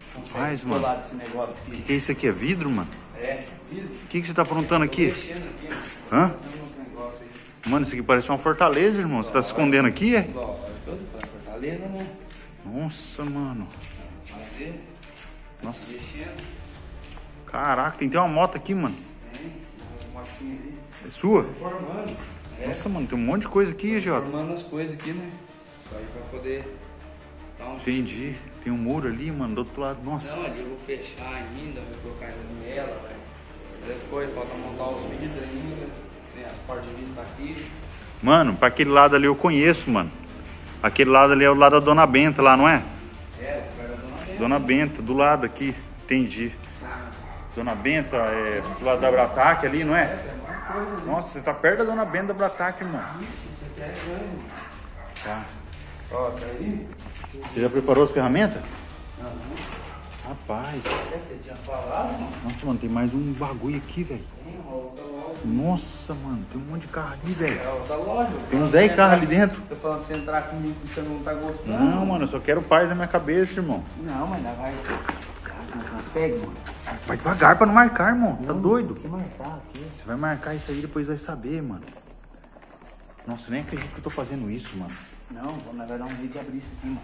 Faz, mano. Esse negócio aqui. Que é isso aqui? É vidro, mano? É, vidro. O que você tá aprontando aqui? Mexendo aqui, Hã? negócio aí. Mano, isso aqui parece uma fortaleza, irmão. Você tá se escondendo aqui, é? Igual, olha todo pra Fortaleza, né? Nossa, mano. Fazer, Nossa. mexendo. Caraca, tem até uma moto aqui, mano. Tem, uma motinha ali. É sua? Formando. Nossa, mano, tem um monte de coisa aqui, Jota. Formando as coisas aqui, né? Só aí pra poder dar um Entendi. Tem um muro ali, mano, do outro lado. Nossa. Não, ali eu vou fechar ainda, vou colocar janela, velho. As coisas, falta montar os vidros ainda. Tem as portas de vidro tá aqui. Mano, pra aquele lado ali eu conheço, mano. Aquele lado ali é o lado da Dona Benta lá, não é? É, o cara da Dona Benta. Dona Benta, do lado aqui. Entendi. Dona Benta é do lado da Brataque ali, não é? Nossa, você tá perto da Dona Benta da Brataque, irmão. Isso aqui é grande. Tá. Ó, tá aí? Você já preparou as ferramentas? Aham. Rapaz. É que você tinha falado, mano? Nossa, mano, tem mais um bagulho aqui, velho. Tem uma outra loja. Nossa, mano, tem um monte de carro ali, velho. É outra loja. Tem uns 10 carros ali dentro. Tô falando pra você entrar comigo que você não tá gostando. Não, mano, eu só quero paz na minha cabeça, irmão. Não, mas ainda vai. Não consegue, mano. Vai devagar pra não marcar, irmão. Tá doido? Que marcar aqui. Você vai marcar isso aí, depois vai saber, mano. Nossa, nem acredito que eu tô fazendo isso, mano. Não, nós vai dar um jeito de abrir isso aqui, mano.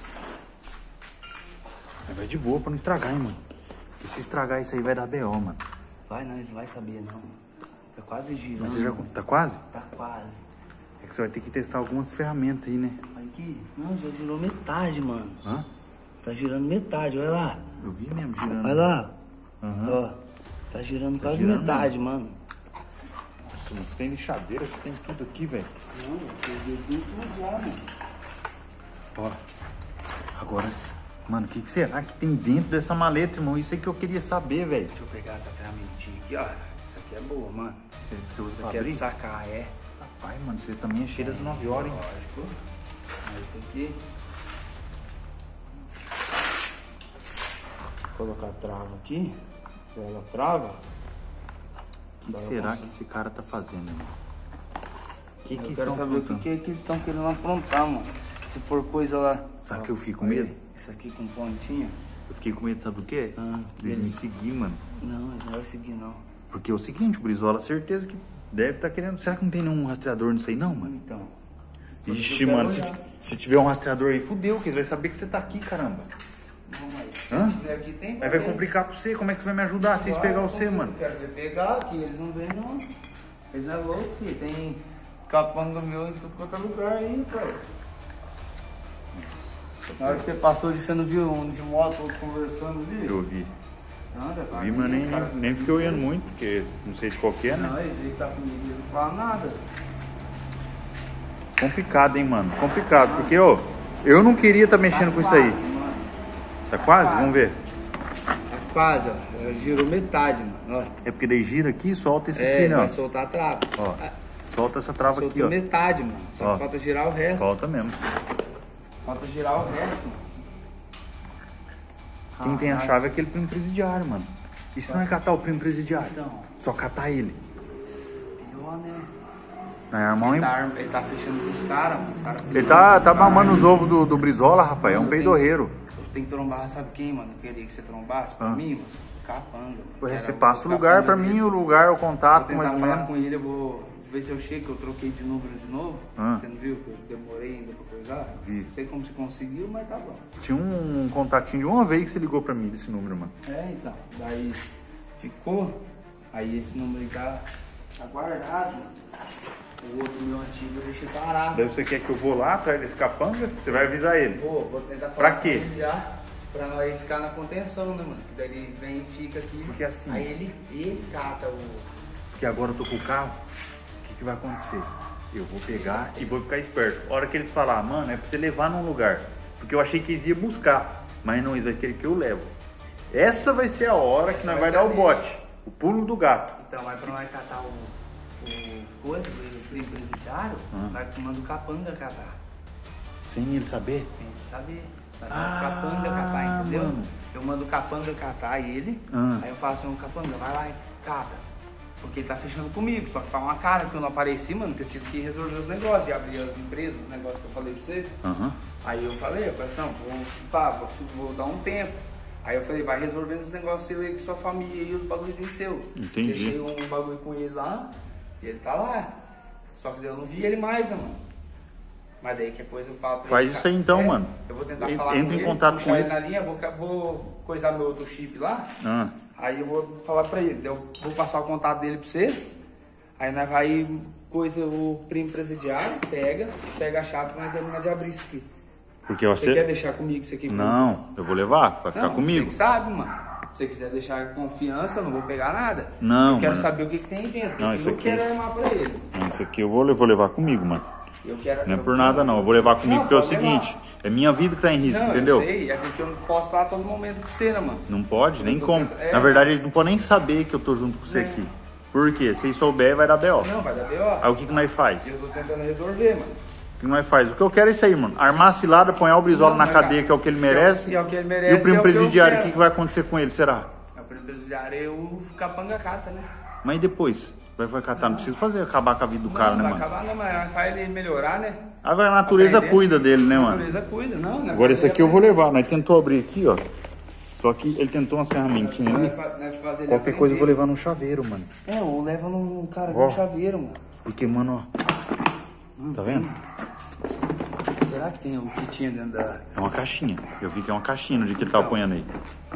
Mas vai de boa pra não estragar, hein, mano. E se estragar isso aí vai dar B.O., mano. Vai, nós vai saber, não. Tá quase girando. Mas você já tá quase? Tá quase. É que você vai ter que testar algumas ferramentas aí, né? Aqui, não, já girou metade, mano. Hã? Tá girando metade, olha lá. Eu vi mesmo girando. Olha lá. Aham. Ó, tá girando quase girando metade, mano. Nossa, mas você tem lixadeira, você tem tudo aqui, velho. Não, eu perdi tudo já, mano. Ó, agora, mano, o que será que tem dentro dessa maleta, irmão? Isso aí que eu queria saber, velho. Deixa eu pegar essa ferramentinha aqui, ó. Essa aqui é boa, mano. Você usa Essa pra aqui é de abrir? sacar, é. Rapaz, mano, você também é cheio das 9 horas, hein? Lógico. Aí tem que colocar a trava aqui. Pega a trava. O que será que esse cara tá fazendo, irmão? Eu que quero estão saber o que eles estão querendo aprontar, mano. Se for coisa lá. Sabe que eu fiquei com Olha medo? aí, isso aqui com pontinha. Eu fiquei com medo, sabe do quê? Eles me seguir, mano. Não, eles não vão seguir, não. Porque é o seguinte, o Brizola, certeza que deve estar querendo... Será que não tem nenhum rastreador nisso aí, não, mano? Então. Ixi, mano, se tiver um rastreador aí, fudeu, que eles vão saber que você tá aqui, caramba. Vamos aí. Hã? Se tiver aqui, tem. Aí vai complicar pra você, como é que você vai me ajudar se eles pegar você, mano? Eu quero ver pegar aqui, eles não vêm, não. Eles é louco, filho. Tem capanga meu em tudo quanto é lugar aí, pai. Na hora que você passou ali, você não viu um de moto outro conversando ali? Eu vi. Nada, cara. Vi, mas nem fiquei olhando muito, porque não sei de qual que é, né? Não, ele tá comigo, ele não fala nada. Complicado, hein, mano? Complicado, porque, ó, eu não queria estar mexendo com isso aí. Mano. Tá quase? Vamos ver. Tá quase, ó. Ela girou metade, mano. Ó. É porque daí gira aqui e solta esse É, aqui, né? vai Ó. soltar a trava. Ó, solta essa trava Soltou aqui, ó. metade, mano. Só Ó. que falta girar o resto. Solta mesmo. Falta girar o resto, mano. Quem tem a chave é aquele primo presidiário, mano. E se não é catar o primo presidiário? Então, Só catar ele. pior, né? Não é armar um... Ele tá fechando com os caras, mano. O cara Ele tá mamando os ovos do Brizola, rapaz. É um peidorreiro. Eu tenho que trombar, sabe quem, mano? Eu queria que você trombasse pra mim, mano. Capanga. Mano. Você passa o lugar pra mim, o lugar, o contato, Vou mais tentar ou falar menos. com ele, eu vou ver se eu chego, que eu troquei de número de novo. Ah. Você não viu que eu demorei ainda pra coisar? Vi. Não sei como você conseguiu, mas tá bom. Tinha um contatinho de uma vez que você ligou pra mim desse número, mano. É, então. Daí ficou. Aí esse número aí tá guardado, mano. O outro meu antigo eu deixei parado. Daí você quer que eu vou lá atrás desse capanga? Você vai avisar ele. Vou tentar falar Pra com quê? ele já. Pra nós ficar na contenção, né, mano? Que daí ele vem e fica aqui. Porque assim- Aí ele cata o. Porque agora eu tô com o carro. O que vai acontecer? Eu vou pegar e vou ficar esperto. A hora que eles falar, mano, é pra você levar num lugar. Porque eu achei que eles iam buscar. Mas não, eles vão querer que eu levo. Essa vai ser a hora que nós vai dar o bote. O pulo do gato. Então, aí pra nós catar o coisa, o primo presidiário, nós manda o capanga catar. Sem ele saber? Sem ele saber. Nós manda o capanga catar, entendeu? Mano. Eu mando o capanga catar ele, aí eu falo assim, o capanga, vai lá e cata. Porque ele tá fechando comigo, só que tá uma cara que eu não apareci, mano, que eu tive que resolver os negócios, e abrir as empresas, os negócios que eu falei pra você. Aham. Aí eu falei, não, vou dar um tempo. Aí eu falei, vai resolvendo esse negócio seu aí com sua família e os bagulhozinhos seus. Entendi. Deixei um bagulho com ele lá, e ele tá lá. Só que eu não vi ele mais, né, mano? Mas daí que coisa eu falo pra Faz ele. isso aí então, mano. Eu vou tentar falar Entra com em ele, contato puxar com ele ele. na linha, vou coisar meu outro chip lá. Aí eu vou falar pra ele, eu vou passar o contato dele pra você. Aí nós vai, o primo presidiário, pega a chave pra nós terminar de abrir isso aqui. Porque Você quer deixar comigo isso aqui? Não, eu vou levar, vai ficar comigo. Você que sabe, mano. Se você quiser deixar confiança, eu não vou pegar nada. Não, eu quero mano. saber o que tem dentro. Não, eu isso não aqui... quero armar pra ele. Não, isso aqui eu vou levar comigo, mano. Não é por nada não, eu vou levar comigo porque é o seguinte, é minha vida que tá em risco, entendeu? Eu sei, é porque eu não posso estar a todo momento com você, né, mano? Não pode, nem como. Na verdade, eles não podem nem saber que eu tô junto com você aqui. Por quê? Se eles souberem, vai dar B.O. Não, vai dar B.O. Aí o que nós faz? Eu tô tentando resolver, mano. O que nós faz? O que eu quero é isso aí, mano. Armar a cilada, apanhar o Brizola na cadeia, que é o que ele merece. E é o que ele merece. E o primo presidiário, o que que vai acontecer com ele, será? O primo presidiário é o capanga cata, né? Mas e depois? Vai catar, não precisa acabar com a vida do cara, né, vai mano? acabar não, mas faz ele melhorar, né? Aí a natureza cuida dele, né, A mano? natureza cuida, não, né? Agora esse aqui eu vou levar. Nós tentou abrir aqui, ó. Só que ele tentou umas ferramentinhas ali. Qualquer coisa eu vou levar no chaveiro, mano. Ou leva num cara com chaveiro, mano. Porque, mano, ó. Tá vendo? Será que tem um que tinha dentro da... É uma caixinha. Eu vi que é uma caixinha no dia que ele tava apanhando aí.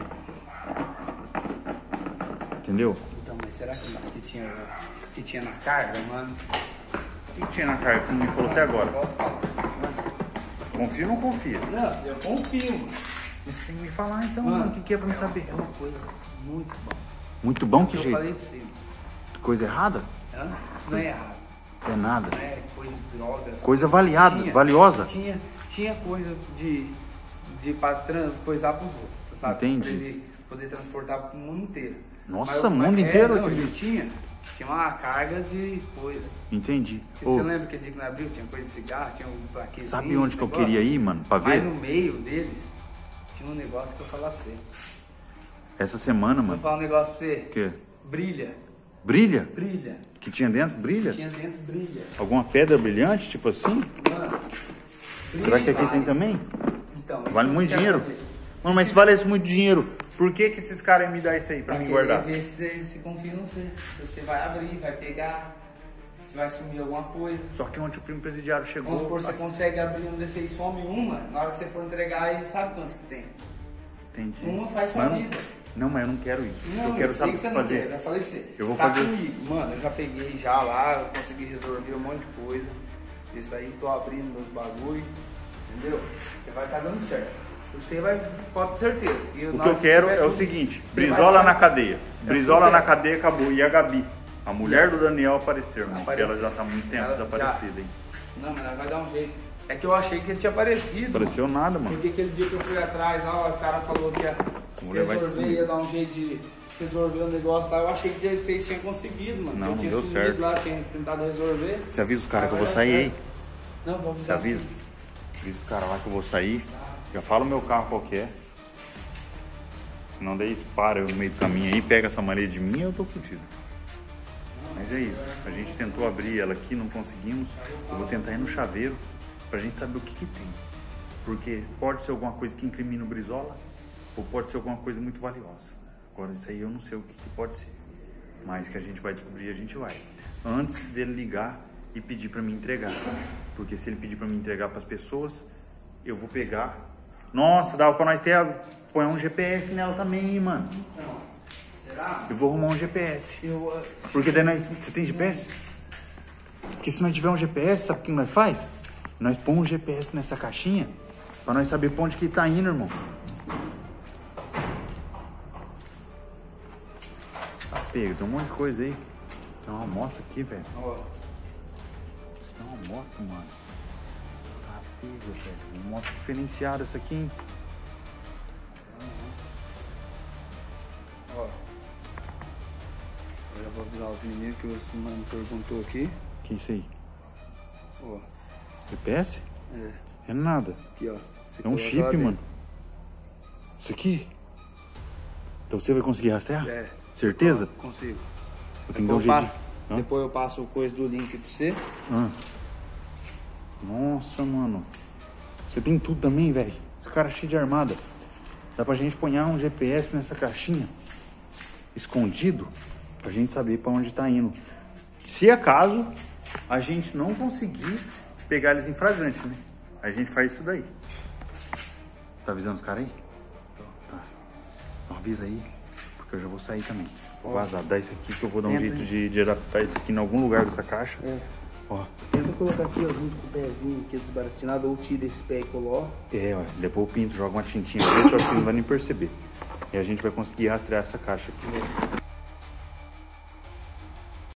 Entendeu? Então, mas será que tinha na carga, mano? O que tinha na carga que você não me falou até agora? Posso falar? Confia ou não confia? Não, eu confio, mano. Você tem que me falar então, mano. O que é pra me saber? É uma coisa muito bom. Muito bom? Que Eu jeito? falei pra você. Coisa errada? Não é errado. Não é nada. Não é coisa de drogas. Coisa valiosa. Tinha coisa de pra coisar pros outros, sabe? Entendi. Pra ele poder transportar pro mundo inteiro. Nossa, mundo inteiro? Não, ele tinha uma carga de coisa. Entendi. Você lembra que dia que não abriu? Tinha coisa de cigarro, tinha um plaquezinho. Sabe onde que eu queria ir, mano? Pra ver? Mas no meio deles tinha um negócio que eu vou falar pra você. Essa semana, Vou mano. falar um negócio pra você. O quê? Brilha. Brilha? Brilha. Que tinha dentro? Brilha? Tinha dentro brilha. Alguma pedra brilhante, tipo assim? Mano, Será que aqui tem também? Então, Vale muito dinheiro? Mano, mas se valesse muito dinheiro, por que esses caras me dão isso aí pra mim guardar? Ver se confia em você. Se você vai abrir, vai pegar, se vai sumir alguma coisa. Só que ontem o primo presidiário chegou... Vamos supor, você consegue abrir um desse aí, some uma, na hora que você for entregar, aí sabe quantos que tem. Entendi. Uma faz sua vida. Não, mas eu não quero isso. Não, eu quero sei saber que o você que não fazer. quer, já falei pra você. Eu vou tá fazer. Comigo. Mano, eu já peguei já lá, eu consegui resolver um monte de coisa. Isso aí, tô abrindo meus bagulho, entendeu? E vai estar dando certo. Você vai, pode ter certeza. O que eu quero é o seguinte, Brizola na cadeia. Brizola na cadeia acabou. E a Gabi, a mulher do Daniel, apareceu, irmão. Porque ela já tá há muito tempo desaparecida, hein? Não, mas ela vai dar um jeito. É que eu achei que ele tinha aparecido. Apareceu nada, mano. Porque aquele dia que eu fui atrás, ó, o cara falou que ia resolver, ia dar um jeito de resolver o negócio lá. Eu achei que vocês tinham conseguido, mano. Não, eu tinha deu sumido certo. lá, tinha tentado resolver. Você avisa os caras que eu vou sair aí? Não, vou Você avisar avisa? assim. Avisa os caras lá que eu vou sair. Já fala o meu carro qual que é. Senão daí para eu no meio do caminho aí, pega essa maneira de mim e eu tô fudido. Mas é isso. A gente tentou abrir ela aqui, não conseguimos. Eu vou tentar ir no chaveiro pra gente saber o que tem. Porque pode ser alguma coisa que incrimina o Brizola ou pode ser alguma coisa muito valiosa. Agora isso aí eu não sei o que pode ser. Mas que a gente vai descobrir, a gente vai. Antes dele ligar e pedir pra me entregar. Porque se ele pedir pra me entregar pras pessoas, eu vou pegar. Nossa, dava pra nós ter... Põe um GPS nela também, mano. Então, será? Eu vou arrumar um GPS. Porque daí nós... Você tem GPS? Porque se nós tiver um GPS, sabe o que nós faz? Nós põe um GPS nessa caixinha pra nós saber pra onde que tá indo, irmão. Tá pego, tem um monte de coisa aí. Tem uma moto aqui, velho. Tem uma moto, mano. Tá pego, velho. Uma moto diferenciada essa aqui, hein? Ó, eu já vou avisar os meninos que o mano perguntou aqui. Que isso aí? Ó, GPS? é, É nada. aqui ó. É um chip, mano. Isso aqui? Então você vai conseguir rastrear? É. Certeza? Consigo. Eu tenho que dar um jeito de... Depois eu passo o coisa do link pra você. Nossa, mano. Você tem tudo também, velho. Esse cara é cheio de armada. Dá pra gente pôr um GPS nessa caixinha, escondido, pra gente saber pra onde tá indo. Se acaso a gente não conseguir pegar eles em flagrante, né? A gente faz isso daí. Tá avisando os caras aí? Tá. Então avisa aí, porque eu já vou sair também. Vou vazar, dá isso aqui que eu vou dar um jeito de adaptar isso aqui em algum lugar dessa caixa. Ó. Tenta colocar aqui, ó, junto com o pezinho aqui desbaratinado, ou tira esse pé e coloca. Ó, depois eu pinto, joga uma tintinha preta, eu acho que não vai nem perceber. E a gente vai conseguir rastrear essa caixa aqui.